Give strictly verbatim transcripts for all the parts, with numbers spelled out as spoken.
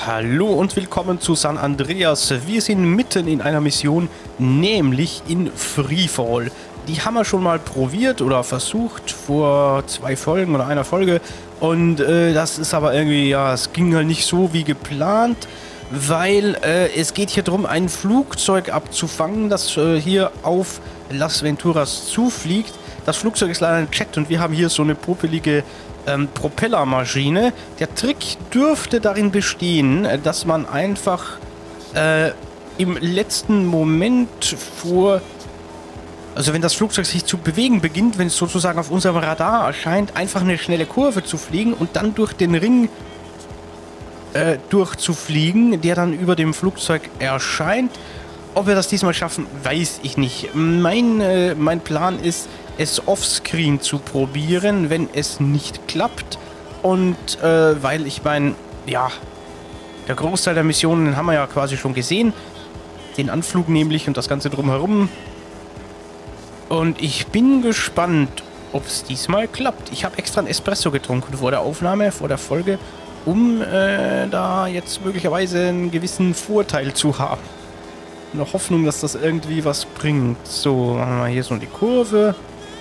Hallo und willkommen zu San Andreas. Wir sind mitten in einer Mission, nämlich in Freefall. Die haben wir schon mal probiert oder versucht vor zwei Folgen oder einer Folge. Und äh, das ist aber irgendwie, ja, es ging halt nicht so wie geplant, weil äh, es geht hier darum, ein Flugzeug abzufangen, das äh, hier auf Las Venturas zufliegt. Das Flugzeug ist leider entcheckt und wir haben hier so eine popelige ähm, Propellermaschine. Der Trick dürfte darin bestehen, dass man einfach äh, im letzten Moment vor... Also wenn das Flugzeug sich zu bewegen beginnt, wenn es sozusagen auf unserem Radar erscheint, einfach eine schnelle Kurve zu fliegen und dann durch den Ring äh, durchzufliegen, der dann über dem Flugzeug erscheint. Ob wir das diesmal schaffen, weiß ich nicht. Mein, äh, mein Plan ist, es offscreen zu probieren, wenn es nicht klappt. Und äh, weil ich meine, ja, der Großteil der Missionen haben wir ja quasi schon gesehen. Den Anflug nämlich und das Ganze drumherum. Und ich bin gespannt, ob es diesmal klappt. Ich habe extra einen Espresso getrunken vor der Aufnahme, vor der Folge, um äh, da jetzt möglicherweise einen gewissen Vorteil zu haben. In der Hoffnung, dass das irgendwie was bringt. So, machen wir hier so die Kurve.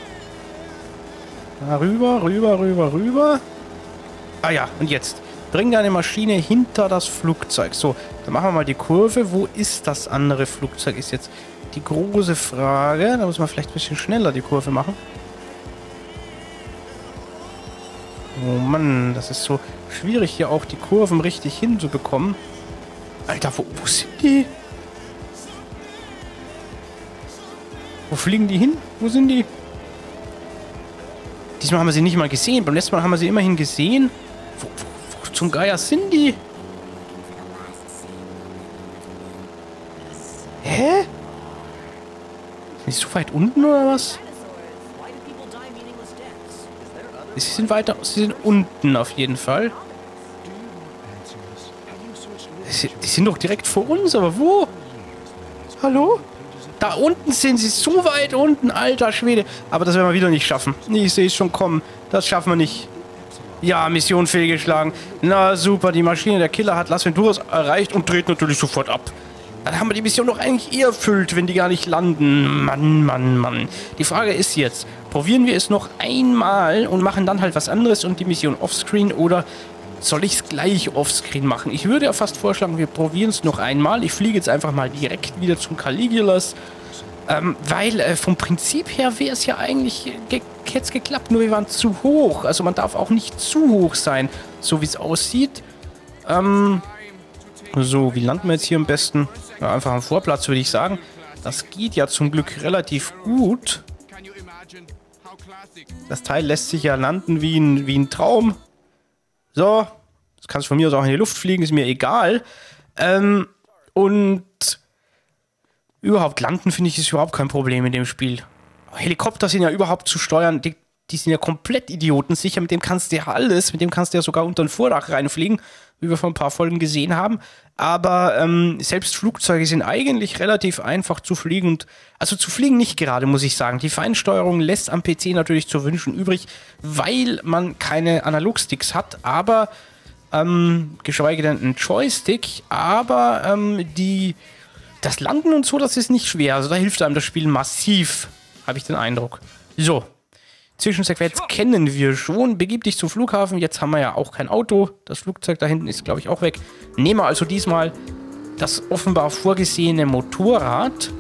Da rüber, rüber, rüber, rüber. Ah ja, und jetzt. Bring deine Maschine hinter das Flugzeug. So, dann machen wir mal die Kurve. Wo ist das andere Flugzeug? Ist jetzt die große Frage. Da muss man vielleicht ein bisschen schneller die Kurve machen. Oh Mann, das ist so schwierig, hier auch die Kurven richtig hinzubekommen. Alter, wo, wo sind die? Wo fliegen die hin? Wo sind die? Diesmal haben wir sie nicht mal gesehen. Beim letzten Mal haben wir sie immerhin gesehen. Wo, wo, wo zum Geier sind die? Hä? Sind die so weit unten oder was? Sie sind weiter... Sie sind unten auf jeden Fall. Die sind doch direkt vor uns, aber wo? Hallo? Da unten sind sie, so weit unten, alter Schwede. Aber das werden wir wieder nicht schaffen. Ich sehe es schon kommen. Das schaffen wir nicht. Ja, Mission fehlgeschlagen. Na super, die Maschine der Killer hat Las Venturas erreicht und dreht natürlich sofort ab. Dann haben wir die Mission doch eigentlich eher erfüllt, wenn die gar nicht landen. Mann, Mann, Mann. Die Frage ist jetzt, probieren wir es noch einmal und machen dann halt was anderes und die Mission offscreen oder... Soll ich es gleich offscreen machen? Ich würde ja fast vorschlagen, wir probieren es noch einmal. Ich fliege jetzt einfach mal direkt wieder zum Caligulas. Ähm, weil äh, vom Prinzip her wäre es ja eigentlich ge jetzt geklappt. Nur wir waren zu hoch. Also man darf auch nicht zu hoch sein, so wie es aussieht. Ähm, so, wie landen wir jetzt hier am besten? Ja, einfach am Vorplatz, würde ich sagen. Das geht ja zum Glück relativ gut. Das Teil lässt sich ja landen wie ein, wie ein Traum. So, das kannst du von mir aus auch in die Luft fliegen, ist mir egal. Ähm, und überhaupt landen, finde ich, ist überhaupt kein Problem in dem Spiel. Helikopter sind ja überhaupt zu steuern, die, die sind ja komplett idiotensicher, mit dem kannst du ja alles, mit dem kannst du ja sogar unter ein Vordach reinfliegen, wie wir vor ein paar Folgen gesehen haben. Aber ähm, selbst Flugzeuge sind eigentlich relativ einfach zu fliegen. Und, also zu fliegen nicht gerade, muss ich sagen. Die Feinsteuerung lässt am P C natürlich zu wünschen übrig, weil man keine Analogsticks hat, aber ähm, geschweige denn einen Joystick. Aber ähm, die, das Landen und so, das ist nicht schwer. Also da hilft einem das Spiel massiv, habe ich den Eindruck. So. Zwischensequenz kennen wir schon. Begib dich zum Flughafen. Jetzt haben wir ja auch kein Auto. Das Flugzeug da hinten ist, glaube ich, auch weg. Nehmen wir also diesmal das offenbar vorgesehene Motorrad.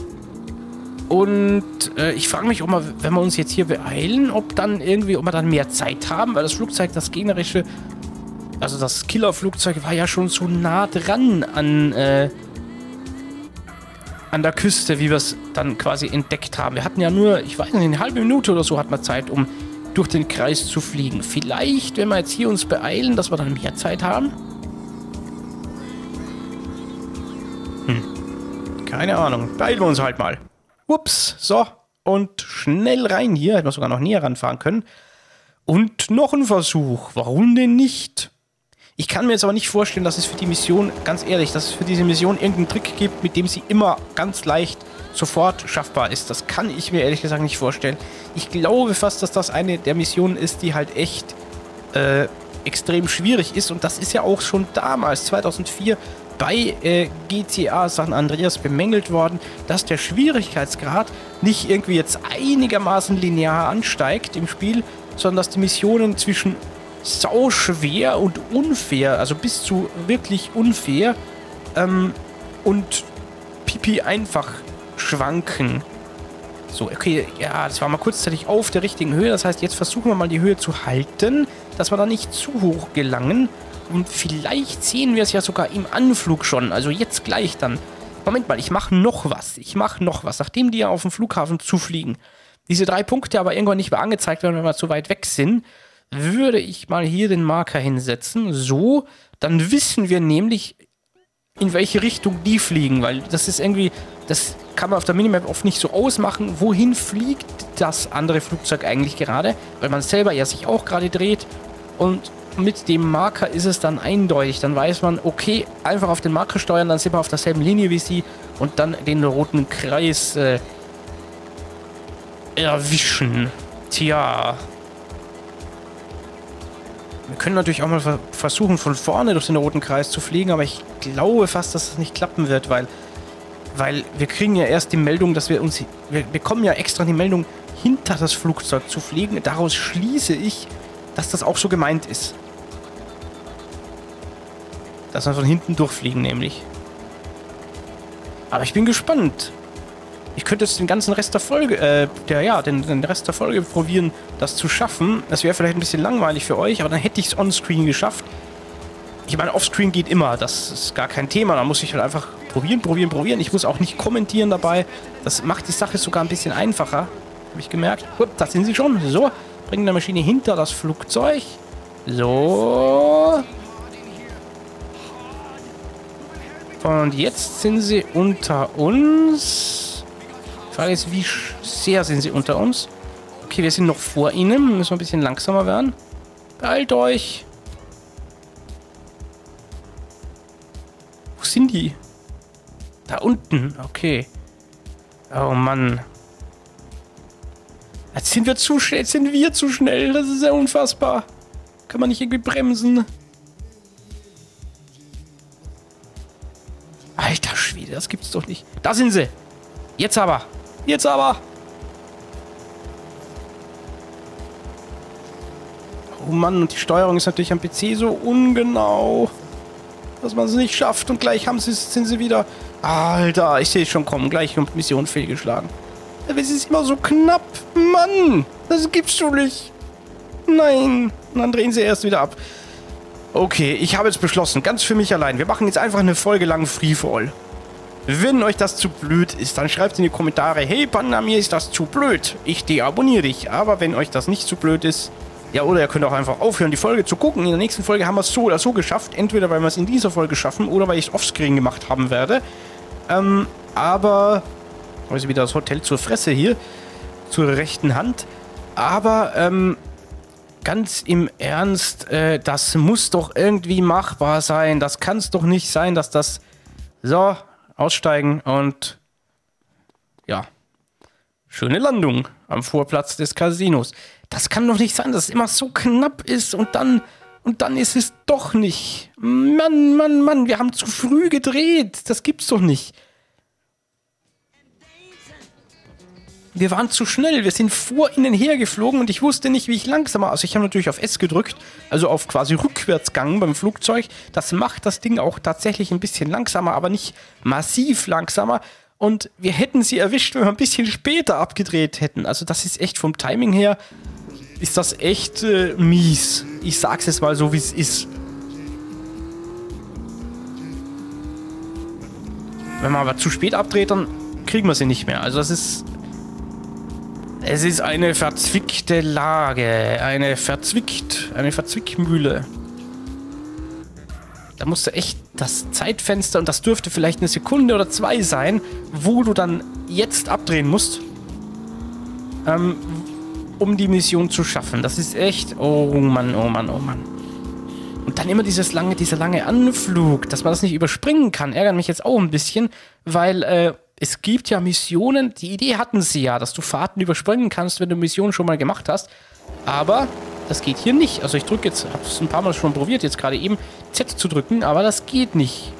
Und äh, ich frage mich, ob wir, wenn wir uns jetzt hier beeilen, ob dann irgendwie, ob wir dann mehr Zeit haben, weil das Flugzeug, das gegnerische, also das Killerflugzeug war ja schon so nah dran an, äh, an der Küste, wie wir es dann quasi entdeckt haben. Wir hatten ja nur, ich weiß nicht, eine halbe Minute oder so hat man Zeit, um durch den Kreis zu fliegen. Vielleicht, wenn wir jetzt hier uns beeilen, dass wir dann mehr Zeit haben? Hm. Keine Ahnung. Beeilen wir uns halt mal. Ups. So. Und schnell rein hier. Hätten wir sogar noch näher ranfahren können. Und noch ein Versuch. Warum denn nicht? Ich kann mir jetzt aber nicht vorstellen, dass es für die Mission, ganz ehrlich, dass es für diese Mission irgendeinen Trick gibt, mit dem sie immer ganz leicht sofort schaffbar ist. Das kann ich mir ehrlich gesagt nicht vorstellen. Ich glaube fast, dass das eine der Missionen ist, die halt echt äh, extrem schwierig ist. Und das ist ja auch schon damals, zweitausendvier, bei äh, G T A San Andreas bemängelt worden, dass der Schwierigkeitsgrad nicht irgendwie jetzt einigermaßen linear ansteigt im Spiel, sondern dass die Missionen zwischen sau schwer und unfair, also bis zu wirklich unfair ähm, und pipi einfach schwanken. So, okay, ja, das war mal kurzzeitig auf der richtigen Höhe, das heißt, jetzt versuchen wir mal die Höhe zu halten, dass wir da nicht zu hoch gelangen. Und vielleicht sehen wir es ja sogar im Anflug schon. Also jetzt gleich dann. Moment mal, ich mache noch was. Ich mache noch was. Nachdem die ja auf dem Flughafen zufliegen, diese drei Punkte aber irgendwann nicht mehr angezeigt werden, wenn wir zu weit weg sind, würde ich mal hier den Marker hinsetzen. So, dann wissen wir nämlich, in welche Richtung die fliegen. Weil das ist irgendwie, das kann man auf der Minimap oft nicht so ausmachen. Wohin fliegt das andere Flugzeug eigentlich gerade? Weil man selber ja sich auch gerade dreht. Und mit dem Marker ist es dann eindeutig. Dann weiß man, okay, einfach auf den Marker steuern, dann sind wir auf derselben Linie wie sie und dann den roten Kreis äh, erwischen. Tja. Wir können natürlich auch mal ver versuchen, von vorne durch den roten Kreis zu fliegen, aber ich glaube fast, dass das nicht klappen wird, weil, weil wir kriegen ja erst die Meldung, dass wir uns... Wir bekommen ja extra die Meldung, hinter das Flugzeug zu fliegen. Daraus schließe ich, dass das auch so gemeint ist. Dass wir von hinten durchfliegen, nämlich. Aber ich bin gespannt. Ich könnte jetzt den ganzen Rest der Folge, äh, der, ja, den, den Rest der Folge probieren, das zu schaffen. Das wäre vielleicht ein bisschen langweilig für euch, aber dann hätte ich es on-screen geschafft. Ich meine, offscreen geht immer, das ist gar kein Thema. Da muss ich halt einfach probieren, probieren, probieren. Ich muss auch nicht kommentieren dabei. Das macht die Sache sogar ein bisschen einfacher. Habe ich gemerkt. Gut, da sind sie schon. So, bringen die Maschine hinter das Flugzeug. So. Und jetzt sind sie unter uns. Die Frage ist, wie sehr sind sie unter uns? Okay, wir sind noch vor ihnen. Müssen wir ein bisschen langsamer werden. Beeilt euch. Wo sind die? Da unten. Okay. Oh Mann. Jetzt sind wir zu schnell. Jetzt sind wir zu schnell. Das ist ja unfassbar. Kann man nicht irgendwie bremsen? Alter Schwede, das gibt's doch nicht. Da sind sie. Jetzt aber. Jetzt aber. Oh Mann, und die Steuerung ist natürlich am P C so ungenau, dass man es nicht schafft. Und gleich haben sie, sind sie wieder... Alter, ich sehe es schon kommen. Gleich kommt Mission fehlgeschlagen. Es ist immer so knapp. Mann, das gibt's doch nicht. Nein. Und dann drehen sie erst wieder ab. Okay, ich habe jetzt beschlossen, ganz für mich allein. Wir machen jetzt einfach eine Folge lang Freefall. Wenn euch das zu blöd ist, dann schreibt in die Kommentare, hey Panda, mir ist das zu blöd. Ich deabonniere dich. Aber wenn euch das nicht zu blöd ist, ja, oder ihr könnt auch einfach aufhören, die Folge zu gucken. In der nächsten Folge haben wir es so oder so geschafft. Entweder, weil wir es in dieser Folge schaffen oder weil ich es offscreen gemacht haben werde. Ähm, aber... Also wieder das Hotel zur Fresse hier. Zur rechten Hand. Aber, ähm... ganz im Ernst, äh, das muss doch irgendwie machbar sein. Das kann es doch nicht sein, dass das... So, aussteigen und... Ja. Schöne Landung am Vorplatz des Casinos. Das kann doch nicht sein, dass es immer so knapp ist und dann... Und dann ist es doch nicht. Mann, Mann, Mann, wir haben zu früh gedreht. Das gibt's doch nicht. Wir waren zu schnell, wir sind vor ihnen hergeflogen und ich wusste nicht, wie ich langsamer... Also ich habe natürlich auf S gedrückt, also auf quasi Rückwärtsgang beim Flugzeug. Das macht das Ding auch tatsächlich ein bisschen langsamer, aber nicht massiv langsamer. Und wir hätten sie erwischt, wenn wir ein bisschen später abgedreht hätten. Also das ist echt vom Timing her, ist das echt äh, mies. Ich sag's jetzt mal so, wie es ist. Wenn man aber zu spät abdreht, dann kriegen wir sie nicht mehr. Also das ist... Es ist eine verzwickte Lage. Eine verzwickt. Eine Verzwickmühle. Da musst du echt das Zeitfenster, und das dürfte vielleicht eine Sekunde oder zwei sein, wo du dann jetzt abdrehen musst, ähm, um die Mission zu schaffen. Das ist echt... Oh Mann, oh Mann, oh Mann. Und dann immer dieses lange, dieser lange Anflug, dass man das nicht überspringen kann, ärgert mich jetzt auch ein bisschen, weil... Äh, Es gibt ja Missionen, die Idee hatten sie ja, dass du Fahrten überspringen kannst, wenn du Missionen schon mal gemacht hast. Aber das geht hier nicht. Also ich drücke jetzt, habe es ein paar Mal schon probiert, jetzt gerade eben Z zu drücken, aber das geht nicht.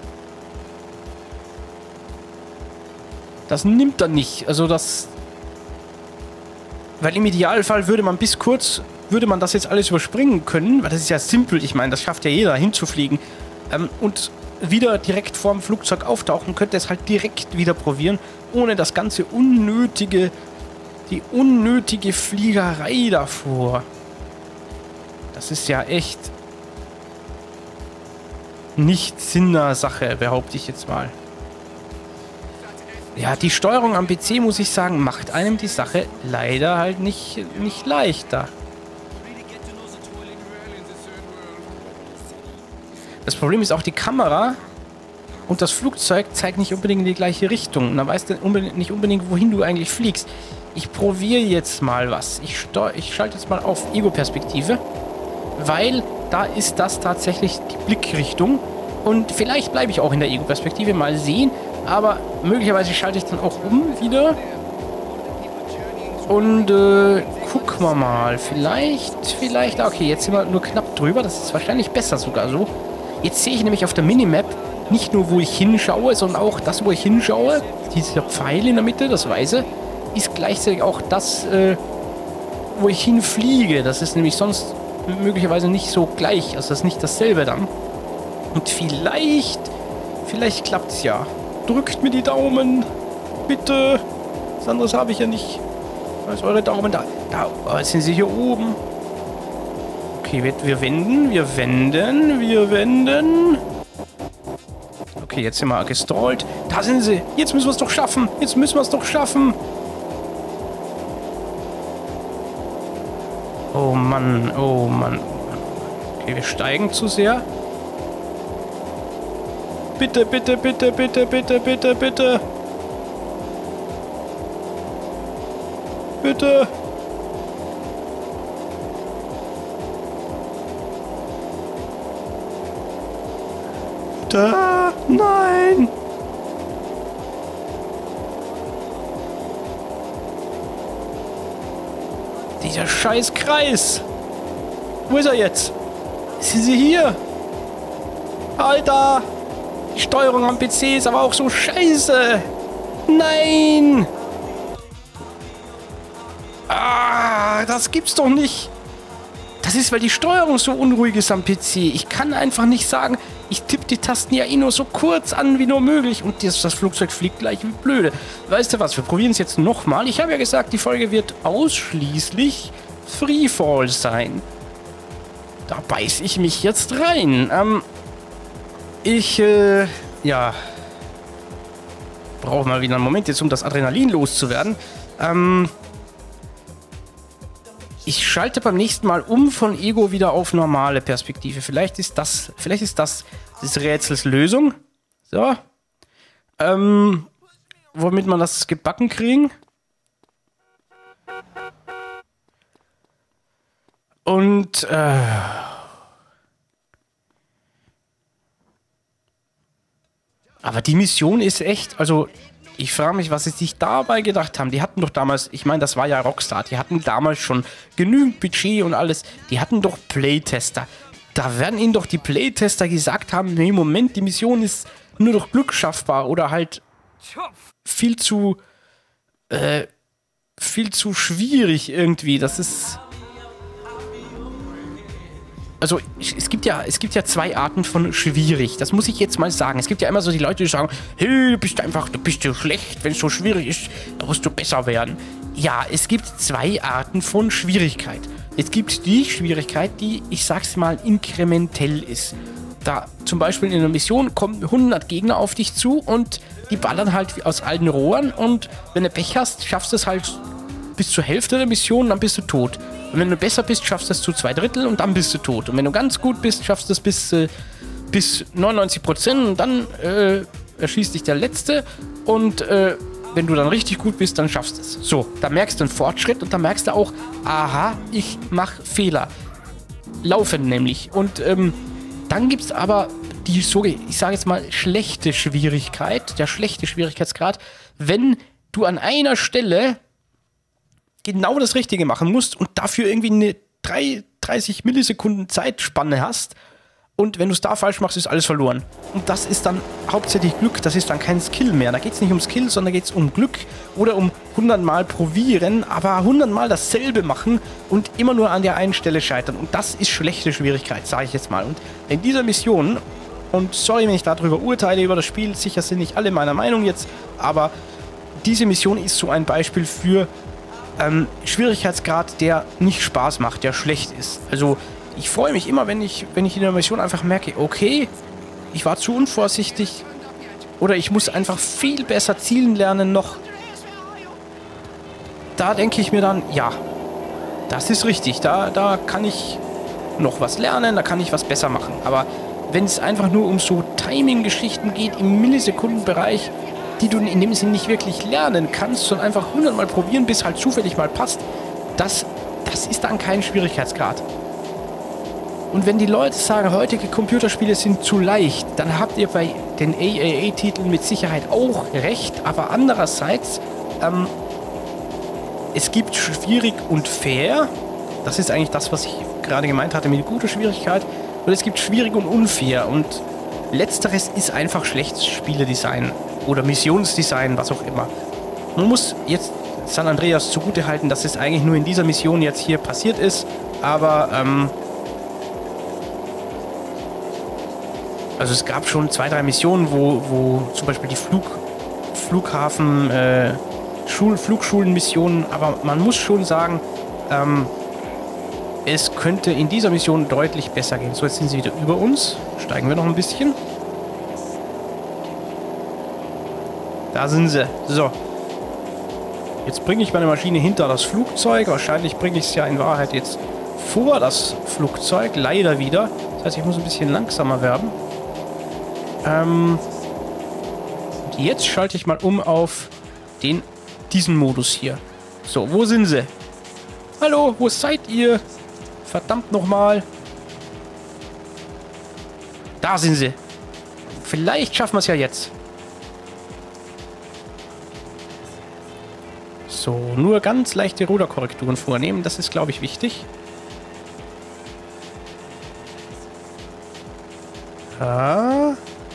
Das nimmt er nicht. Also das... Weil im Idealfall würde man bis kurz, würde man das jetzt alles überspringen können, weil das ist ja simpel. Ich meine, das schafft ja jeder, hinzufliegen. Ähm, und wieder direkt vorm Flugzeug auftauchen, könnte es halt direkt wieder probieren, ohne das ganze unnötige, die unnötige Fliegerei davor. Das ist ja echt nicht Sinn der Sache, behaupte ich jetzt mal. Ja, die Steuerung am P C, muss ich sagen, macht einem die Sache leider halt nicht, nicht leichter. Das Problem ist auch, die Kamera und das Flugzeug zeigt nicht unbedingt in die gleiche Richtung. Und dann weißt du unbedingt, nicht unbedingt, wohin du eigentlich fliegst. Ich probiere jetzt mal was. Ich, ich schalte jetzt mal auf Ego-Perspektive, weil da ist das tatsächlich die Blickrichtung. Und vielleicht bleibe ich auch in der Ego-Perspektive, mal sehen. Aber möglicherweise schalte ich dann auch um wieder. Und äh, gucken wir mal. Vielleicht, vielleicht... Okay, jetzt sind wir nur knapp drüber. Das ist wahrscheinlich besser sogar so. Jetzt sehe ich nämlich auf der Minimap nicht nur, wo ich hinschaue, sondern auch das, wo ich hinschaue. Dieser Pfeil in der Mitte, das Weiße, ist gleichzeitig auch das, äh, wo ich hinfliege. Das ist nämlich sonst möglicherweise nicht so gleich. Also das ist nicht dasselbe dann. Und vielleicht, vielleicht klappt es ja. Drückt mir die Daumen. Bitte. Was anderes habe ich ja nicht. Was ist eure Daumen da? Da oh, jetzt sind sie hier oben. Okay, wir, wir wenden, wir wenden, wir wenden. Okay, jetzt sind wir gestrollt. Da sind sie. Jetzt müssen wir es doch schaffen. Jetzt müssen wir es doch schaffen. Oh Mann, oh Mann. Okay, wir steigen zu sehr. Bitte, bitte, bitte, bitte, bitte, bitte, bitte. Bitte. Da, nein. Dieser scheiß Kreis. Wo ist er jetzt? Sind sie hier? Alter. Die Steuerung am P C ist aber auch so scheiße. Nein. Ah, das gibt's doch nicht. Das ist, weil die Steuerung so unruhig ist am P C. Ich kann einfach nicht sagen, ich tippe die Tasten ja eh nur so kurz an wie nur möglich und das, das Flugzeug fliegt gleich wie blöde. Weißt du was, wir probieren es jetzt nochmal. Ich habe ja gesagt, die Folge wird ausschließlich Freefall sein. Da beiß ich mich jetzt rein. Ähm, ich, äh, ja, brauche mal wieder einen Moment jetzt, um das Adrenalin loszuwerden. Ähm, ich schalte beim nächsten Mal um von Ego wieder auf normale Perspektive. Vielleicht ist das, vielleicht ist das des Rätsels Lösung. So. Ähm, womit man das gebacken kriegen. Und, äh... aber die Mission ist echt, also... Ich frage mich, was sie sich dabei gedacht haben. Die hatten doch damals, ich meine, das war ja Rockstar, die hatten damals schon genügend Budget und alles. Die hatten doch Playtester. Da werden ihnen doch die Playtester gesagt haben, nee, Moment, die Mission ist nur durch Glück schaffbar oder halt viel zu, äh, viel zu schwierig irgendwie. Das ist... Also, es gibt ja, es gibt ja zwei Arten von schwierig. Das muss ich jetzt mal sagen. Es gibt ja immer so die Leute, die sagen, hey, du bist einfach, du bist so schlecht, wenn es so schwierig ist, da musst du besser werden. Ja, es gibt zwei Arten von Schwierigkeit. Es gibt die Schwierigkeit, die, ich sag's mal, inkrementell ist. Da zum Beispiel in einer Mission kommen hundert Gegner auf dich zu und die ballern halt aus alten Rohren und wenn du Pech hast, schaffst du es halt bis zur Hälfte der Mission, dann bist du tot. Und wenn du besser bist, schaffst du es zu zwei Drittel und dann bist du tot. Und wenn du ganz gut bist, schaffst du es bis, äh, bis neunundneunzig Prozent und dann äh, erschießt dich der Letzte. Und äh, wenn du dann richtig gut bist, dann schaffst du es. So, da merkst du einen Fortschritt und da merkst du auch, aha, ich mache Fehler. Laufen nämlich. Und ähm, dann gibt es aber die, so, ich sage jetzt mal, schlechte Schwierigkeit, der schlechte Schwierigkeitsgrad, wenn du an einer Stelle genau das Richtige machen musst und dafür irgendwie eine drei, dreißig Millisekunden Zeitspanne hast und wenn du es da falsch machst, ist alles verloren. Und das ist dann hauptsächlich Glück, das ist dann kein Skill mehr. Da geht es nicht um Skill, sondern geht es um Glück oder um hundert Mal probieren, aber hundert Mal dasselbe machen und immer nur an der einen Stelle scheitern. Und das ist schlechte Schwierigkeit, sage ich jetzt mal. Und in dieser Mission, und sorry, wenn ich darüber urteile, über das Spiel, sicher sind nicht alle meiner Meinung jetzt, aber diese Mission ist so ein Beispiel für ähm, Schwierigkeitsgrad, der nicht Spaß macht, der schlecht ist. Also ich freue mich immer, wenn ich, wenn ich in der Mission einfach merke, okay, ich war zu unvorsichtig oder ich muss einfach viel besser zielen lernen noch. Da denke ich mir dann, ja, das ist richtig, da, da kann ich noch was lernen, da kann ich was besser machen. Aber wenn es einfach nur um so Timing-Geschichten geht im Millisekundenbereich, die du in dem Sinn nicht wirklich lernen kannst, sondern einfach hundert Mal probieren, bis halt zufällig mal passt, das, das ist dann kein Schwierigkeitsgrad. Und wenn die Leute sagen, heutige Computerspiele sind zu leicht, dann habt ihr bei den A A A-Titeln mit Sicherheit auch recht, aber andererseits, ähm, es gibt schwierig und fair, das ist eigentlich das, was ich gerade gemeint hatte mit guter Schwierigkeit, und es gibt schwierig und unfair und letzteres ist einfach schlechtes Spieledesign oder Missionsdesign, was auch immer. Man muss jetzt San Andreas zugute halten, dass es eigentlich nur in dieser Mission jetzt hier passiert ist, aber ähm, also es gab schon zwei, drei Missionen, wo, wo zum Beispiel die Flug, Flughafen, äh, Schul, Flugschulenmissionen, aber man muss schon sagen, ähm, es könnte in dieser Mission deutlich besser gehen. So, jetzt sind sie wieder über uns. Steigen wir noch ein bisschen. Da sind sie. So. Jetzt bringe ich meine Maschine hinter das Flugzeug. Wahrscheinlich bringe ich es ja in Wahrheit jetzt vor das Flugzeug. Leider wieder. Das heißt, ich muss ein bisschen langsamer werden. Ähm, und jetzt schalte ich mal um auf den, diesen Modus hier. So, wo sind sie? Hallo, wo seid ihr? Verdammt nochmal. Da sind sie. Vielleicht schaffen wir es ja jetzt. So, nur ganz leichte Ruderkorrekturen vornehmen. Das ist, glaube ich, wichtig. Ah.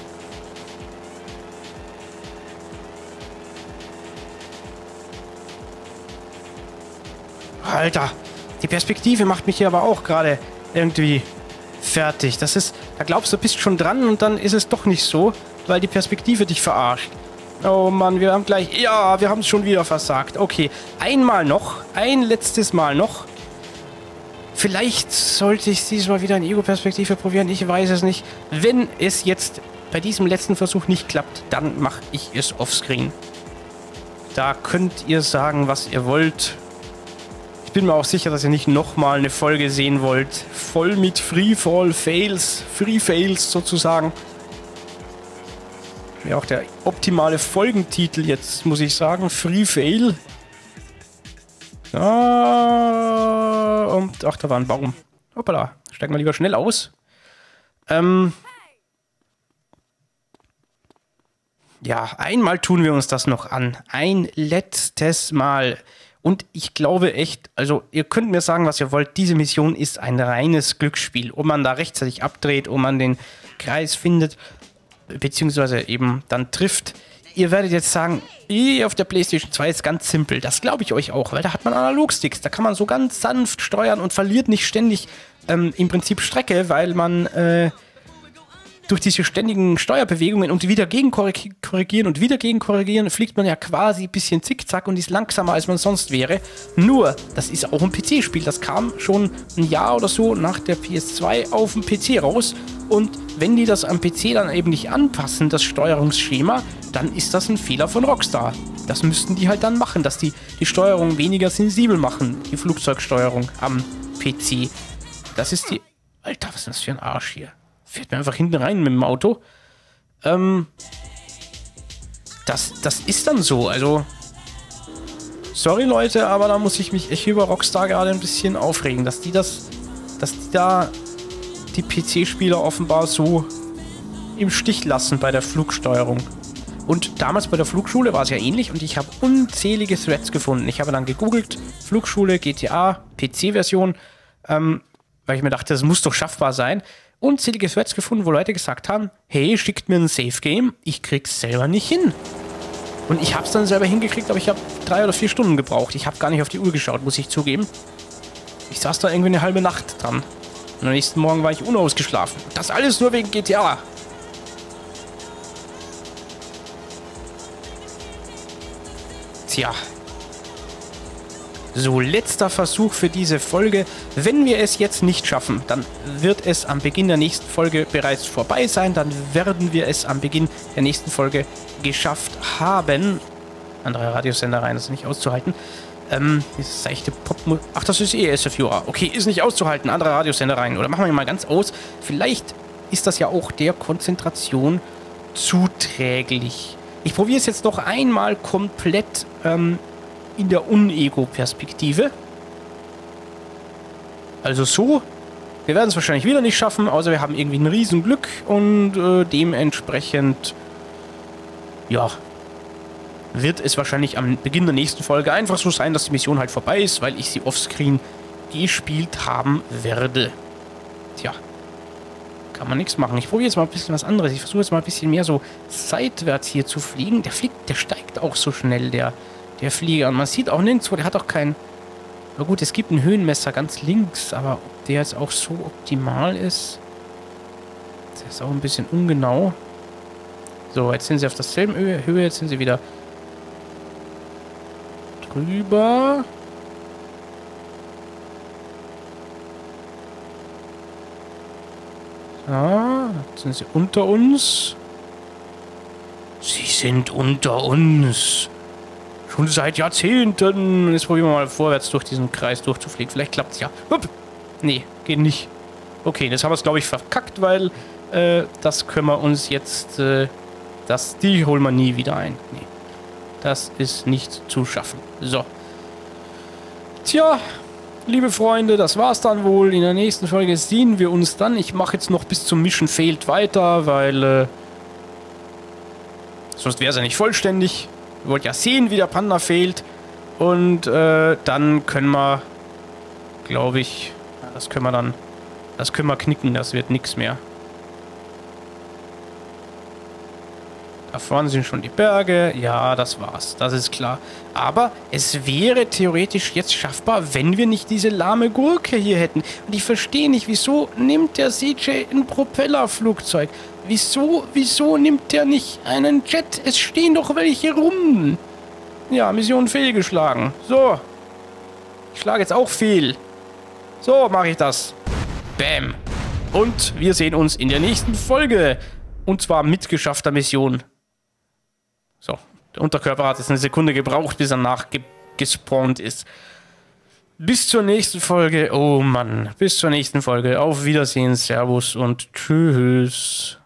Alter, die Perspektive macht mich hier aber auch gerade irgendwie fertig. Das ist, da glaubst du, bist schon dran und dann ist es doch nicht so, weil die Perspektive dich verarscht. Oh Mann, wir haben gleich, ja, wir haben es schon wieder versagt. Okay, einmal noch, ein letztes Mal noch. Vielleicht sollte ich es diesmal wieder in Ego-Perspektive probieren, ich weiß es nicht. Wenn es jetzt bei diesem letzten Versuch nicht klappt, dann mache ich es offscreen. Da könnt ihr sagen, was ihr wollt. Ich bin mir auch sicher, dass ihr nicht nochmal eine Folge sehen wollt. Voll mit Freefall-Fails. Free-Fails sozusagen. Wäre auch der optimale Folgentitel jetzt, muss ich sagen. Free-Fail. Ah, und ach, da war ein Baum. Hoppala. Steigen wir lieber schnell aus. Ähm... Ja, einmal tun wir uns das noch an. Ein letztes Mal. Und ich glaube echt, also ihr könnt mir sagen, was ihr wollt, diese Mission ist ein reines Glücksspiel. Ob man da rechtzeitig abdreht, ob man den Kreis findet, beziehungsweise eben dann trifft. Ihr werdet jetzt sagen, auf der PlayStation zwei ist ganz simpel. Das glaube ich euch auch, weil da hat man Analogsticks. Da kann man so ganz sanft steuern und verliert nicht ständig ähm, im Prinzip Strecke, weil man äh, durch diese ständigen Steuerbewegungen und wieder gegen korrigieren und wieder gegen korrigieren, fliegt man ja quasi ein bisschen zickzack und ist langsamer, als man sonst wäre. Nur, das ist auch ein P C-Spiel. Das kam schon ein Jahr oder so nach der P S zwei auf dem P C raus. Und wenn die das am P C dann eben nicht anpassen, das Steuerungsschema, dann ist das ein Fehler von Rockstar. Das müssten die halt dann machen, dass die die Steuerung weniger sensibel machen, die Flugzeugsteuerung am P C. Das ist die... Alter, was ist das für ein Arsch hier? Fährt mir einfach hinten rein mit dem Auto. Ähm, das, das ist dann so. Also, sorry Leute, aber da muss ich mich echt über Rockstar gerade ein bisschen aufregen, dass die das, dass die da die P C-Spieler offenbar so im Stich lassen bei der Flugsteuerung. Und damals bei der Flugschule war es ja ähnlich und ich habe unzählige Threads gefunden. Ich habe dann gegoogelt, Flugschule, G T A, P C-Version. Ähm, weil ich mir dachte, das muss doch schaffbar sein. Unzählige Threads gefunden, wo Leute gesagt haben, hey, schickt mir ein Safe-Game, ich krieg's selber nicht hin. Und ich hab's dann selber hingekriegt, aber ich habe drei oder vier Stunden gebraucht. Ich habe gar nicht auf die Uhr geschaut, muss ich zugeben. Ich saß da irgendwie eine halbe Nacht dran. Und am nächsten Morgen war ich unausgeschlafen. Das alles nur wegen G T A. Tja. So, letzter Versuch für diese Folge. Wenn wir es jetzt nicht schaffen, dann wird es am Beginn der nächsten Folge bereits vorbei sein. Dann werden wir es am Beginn der nächsten Folge geschafft haben. Andere Radiosender rein, das ist nicht auszuhalten. Ähm, dieses seichte Popmusik. Ach, das ist eh S F U A. Okay, ist nicht auszuhalten. Andere Radiosender rein. Oder machen wir mal ganz aus. Vielleicht ist das ja auch der Konzentration zuträglich. Ich probiere es jetzt noch einmal komplett ähm, in der Unego-Perspektive. Also so. Wir werden es wahrscheinlich wieder nicht schaffen, außer wir haben irgendwie ein Riesenglück und äh, dementsprechend ja, wird es wahrscheinlich am Beginn der nächsten Folge einfach so sein, dass die Mission halt vorbei ist, weil ich sie offscreen gespielt haben werde. Tja. Kann man nichts machen. Ich probiere jetzt mal ein bisschen was anderes. Ich versuche jetzt mal ein bisschen mehr so seitwärts hier zu fliegen. Der fliegt, der steigt auch so schnell, der Der Flieger. Und man sieht auch nirgendwo, der hat auch kein... Na gut, es gibt ein Höhenmesser ganz links, aber ob der jetzt auch so optimal ist, der ist auch ein bisschen ungenau. So, jetzt sind sie auf derselben Höhe, Höhe jetzt sind sie wieder drüber. So, jetzt sind sie unter uns. Sie sind unter uns. Schon seit Jahrzehnten. Jetzt probieren wir mal vorwärts durch diesen Kreis durchzufliegen. Vielleicht klappt es ja. Hup. Nee, geht nicht. Okay, jetzt haben wir es, glaube ich, verkackt, weil äh, das können wir uns jetzt... Äh, das, die holen wir nie wieder ein. Nee, das ist nicht zu schaffen. So. Tja, liebe Freunde, das war's dann wohl. In der nächsten Folge sehen wir uns dann. Ich mache jetzt noch bis zum Mission Failed weiter, weil... Äh, sonst wäre es ja nicht vollständig. Ihr wollt ja sehen, wie der Panda fehlt. Und äh, dann können wir, glaube ich, das können wir dann, das können wir knicken, das wird nichts mehr. Da vorne sind schon die Berge. Ja, das war's, das ist klar. Aber es wäre theoretisch jetzt schaffbar, wenn wir nicht diese lahme Gurke hier hätten. Und ich verstehe nicht, wieso nimmt der C J ein Propellerflugzeug? Wieso, wieso nimmt der nicht einen Jet? Es stehen doch welche rum. Ja, Mission fehlgeschlagen. So. Ich schlage jetzt auch fehl. So mache ich das. Bam. Und wir sehen uns in der nächsten Folge. Und zwar mit geschaffter Mission. So. Der Unterkörper hat jetzt eine Sekunde gebraucht, bis er nachgespawnt ist. Bis zur nächsten Folge. Oh Mann. Bis zur nächsten Folge. Auf Wiedersehen. Servus und tschüss.